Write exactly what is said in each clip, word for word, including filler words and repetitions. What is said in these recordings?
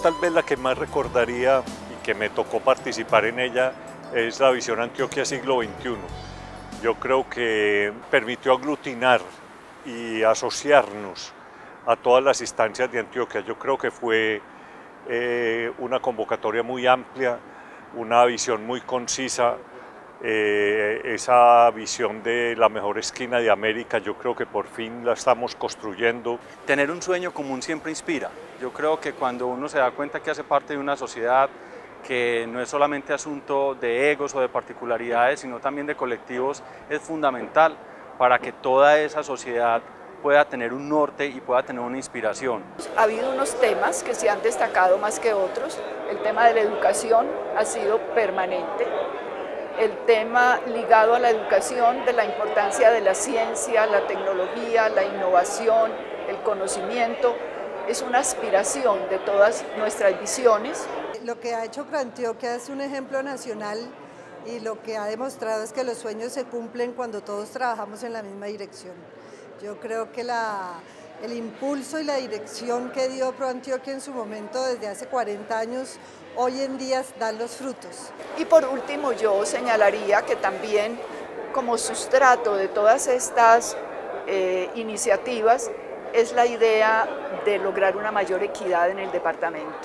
tal vez la que más recordaría y que me tocó participar en ella es la Visión Antioquia Siglo veintiuno. Yo creo que permitió aglutinar y asociarnos a todas las instancias de Antioquia. Yo creo que fue eh, una convocatoria muy amplia, una visión muy concisa, eh, esa visión de la mejor esquina de América, yo creo que por fin la estamos construyendo. Tener un sueño común siempre inspira. Yo creo que cuando uno se da cuenta que hace parte de una sociedad, que no es solamente asunto de egos o de particularidades, sino también de colectivos, es fundamental para que toda esa sociedad pueda tener un norte y pueda tener una inspiración. Ha habido unos temas que se han destacado más que otros. El tema de la educación ha sido permanente. El tema ligado a la educación de la importancia de la ciencia, la tecnología, la innovación, el conocimiento, es una aspiración de todas nuestras visiones. Lo que ha hecho ProAntioquia es un ejemplo nacional y lo que ha demostrado es que los sueños se cumplen cuando todos trabajamos en la misma dirección. Yo creo que la, el impulso y la dirección que dio ProAntioquia en su momento desde hace cuarenta años, hoy en día dan los frutos. Y por último yo señalaría que también como sustrato de todas estas eh, iniciativas es la idea de lograr una mayor equidad en el departamento.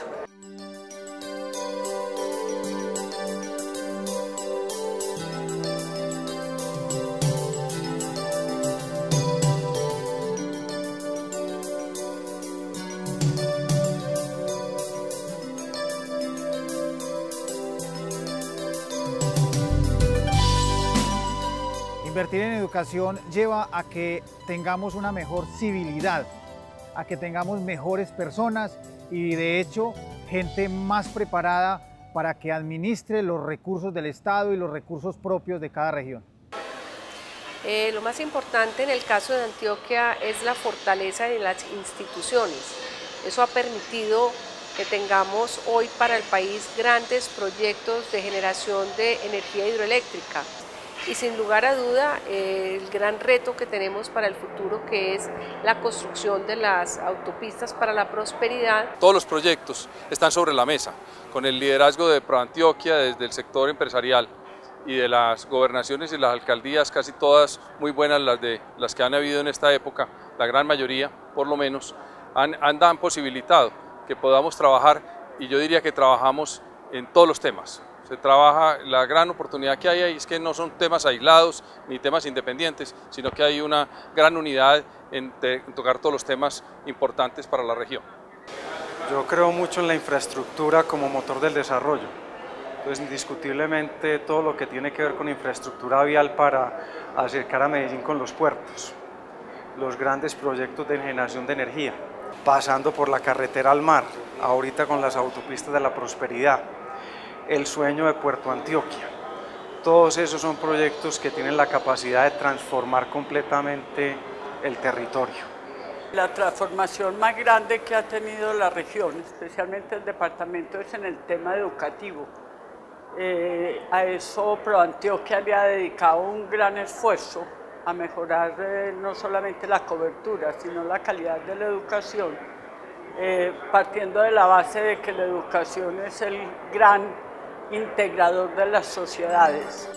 Invertir en educación lleva a que tengamos una mejor civilidad, a que tengamos mejores personas y de hecho gente más preparada para que administre los recursos del Estado y los recursos propios de cada región. Eh, lo más importante en el caso de Antioquia es la fortaleza de las instituciones. Eso ha permitido que tengamos hoy para el país grandes proyectos de generación de energía hidroeléctrica. Y sin lugar a duda, eh, el gran reto que tenemos para el futuro, que es la construcción de las autopistas para la prosperidad. Todos los proyectos están sobre la mesa, con el liderazgo de ProAntioquia desde el sector empresarial y de las gobernaciones y las alcaldías, casi todas muy buenas las, de, las que han habido en esta época, la gran mayoría por lo menos, han, han, han posibilitado que podamos trabajar, y yo diría que trabajamos en todos los temas. Se trabaja, la gran oportunidad que hay ahí es que no son temas aislados ni temas independientes, sino que hay una gran unidad en, en tocar todos los temas importantes para la región. Yo creo mucho en la infraestructura como motor del desarrollo. Entonces, indiscutiblemente todo lo que tiene que ver con infraestructura vial para acercar a Medellín con los puertos, los grandes proyectos de generación de energía, pasando por la carretera al mar, ahorita con las autopistas de la prosperidad, el sueño de Puerto Antioquia. Todos esos son proyectos que tienen la capacidad de transformar completamente el territorio. La transformación más grande que ha tenido la región, especialmente el departamento, es en el tema educativo. Eh, a eso ProAntioquia le ha dedicado un gran esfuerzo a mejorar eh, no solamente la cobertura, sino la calidad de la educación, eh, partiendo de la base de que la educación es el gran integrador de las sociedades.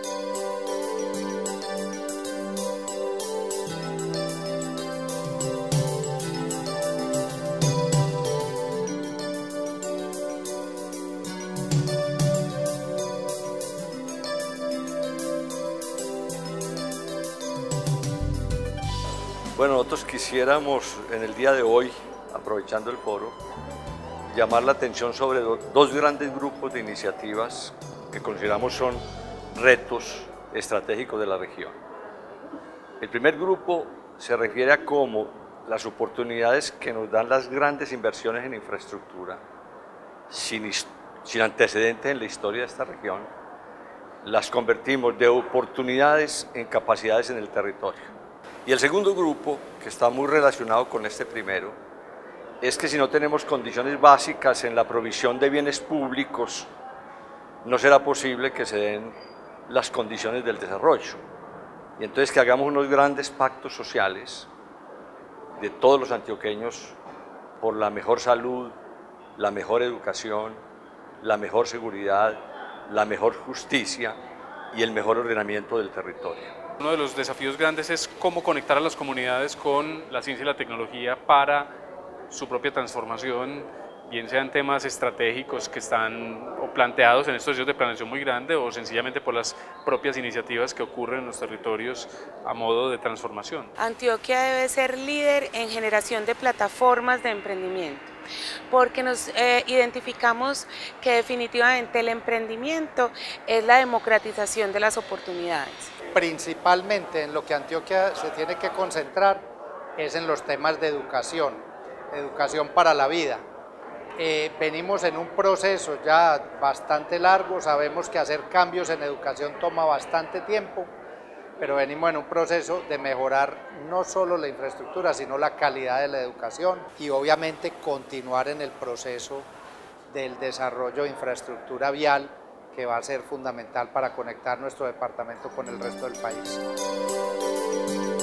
Bueno, nosotros quisiéramos en el día de hoy, aprovechando el foro, llamar la atención sobre dos grandes grupos de iniciativas que consideramos son retos estratégicos de la región. El primer grupo se refiere a cómo las oportunidades que nos dan las grandes inversiones en infraestructura, sin, sin antecedentes en la historia de esta región, las convertimos de oportunidades en capacidades en el territorio. Y el segundo grupo, que está muy relacionado con este primero, es que si no tenemos condiciones básicas en la provisión de bienes públicos, no será posible que se den las condiciones del desarrollo. Y entonces que hagamos unos grandes pactos sociales de todos los antioqueños por la mejor salud, la mejor educación, la mejor seguridad, la mejor justicia y el mejor ordenamiento del territorio. Uno de los desafíos grandes es cómo conectar a las comunidades con la ciencia y la tecnología para su propia transformación, bien sean temas estratégicos que están o planteados en estos ejercicios de planeación muy grande o sencillamente por las propias iniciativas que ocurren en los territorios a modo de transformación. Antioquia debe ser líder en generación de plataformas de emprendimiento, porque nos eh, identificamos que definitivamente el emprendimiento es la democratización de las oportunidades. Principalmente en lo que Antioquia se tiene que concentrar es en los temas de educación, educación para la vida. Eh, venimos en un proceso ya bastante largo, sabemos que hacer cambios en educación toma bastante tiempo, pero venimos en un proceso de mejorar no solo la infraestructura, sino la calidad de la educación y obviamente continuar en el proceso del desarrollo de infraestructura vial, que va a ser fundamental para conectar nuestro departamento con el resto del país.